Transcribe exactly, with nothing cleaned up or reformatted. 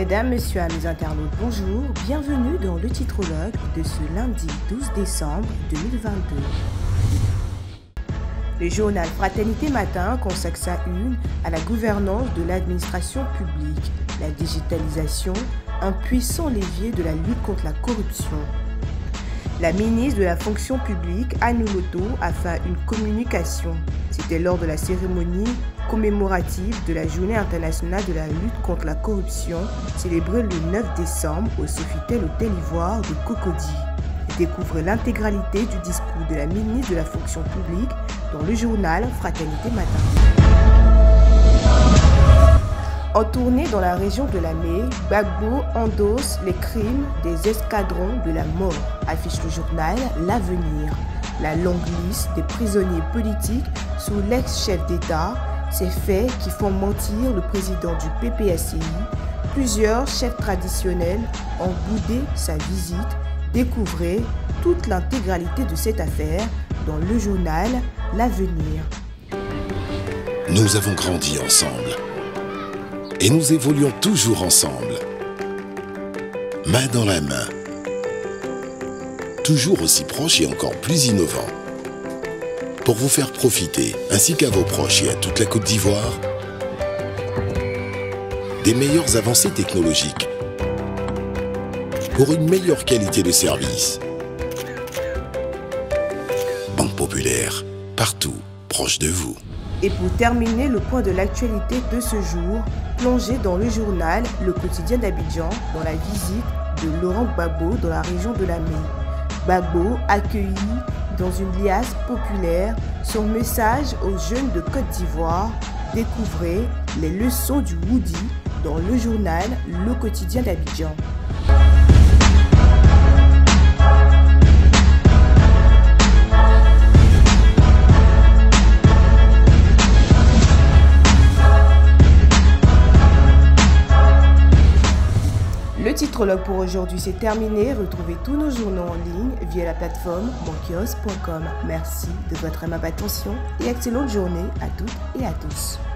Mesdames, Messieurs, amis internautes, bonjour, bienvenue dans le titrologue de ce lundi douze décembre deux mille vingt-deux. Le journal Fraternité Matin consacre sa une à la gouvernance de l'administration publique, la digitalisation, un puissant levier de la lutte contre la corruption. La ministre de la fonction publique, Anne Loto, a fait une communication. C'était lors de la cérémonie commémorative de la Journée internationale de la lutte contre la corruption, célébrée le neuf décembre au Sofitel Hôtel Ivoire de Cocody. Découvrez l'intégralité du discours de la ministre de la fonction publique dans le journal Fraternité Matin. En tournée dans la région de la Mée, Gbagbo endosse les crimes des escadrons de la mort, affiche le journal L'Avenir. La longue liste des prisonniers politiques sous l'ex-chef d'État, ces faits qui font mentir le président du P P S C I. Plusieurs chefs traditionnels ont boudé sa visite. Découvrez toute l'intégralité de cette affaire dans le journal L'Avenir. Nous avons grandi ensemble et nous évoluons toujours ensemble, main dans la main, toujours aussi proches et encore plus innovants, pour vous faire profiter, ainsi qu'à vos proches et à toute la Côte d'Ivoire, des meilleures avancées technologiques pour une meilleure qualité de service. Banque Populaire, partout, proche de vous. Et pour terminer le point de l'actualité de ce jour, plongez dans le journal Le Quotidien d'Abidjan dans la visite de Laurent Gbagbo dans la région de la Mée. Gbagbo accueilli dans une liasse populaire, son message aux jeunes de Côte d'Ivoire. Découvrez les leçons du Woody dans le journal Le Quotidien d'Abidjan. Le titrologue pour aujourd'hui c'est terminé. Retrouvez tous nos journaux en ligne via la plateforme mon kiosque point com. Merci de votre aimable attention et excellente journée à toutes et à tous.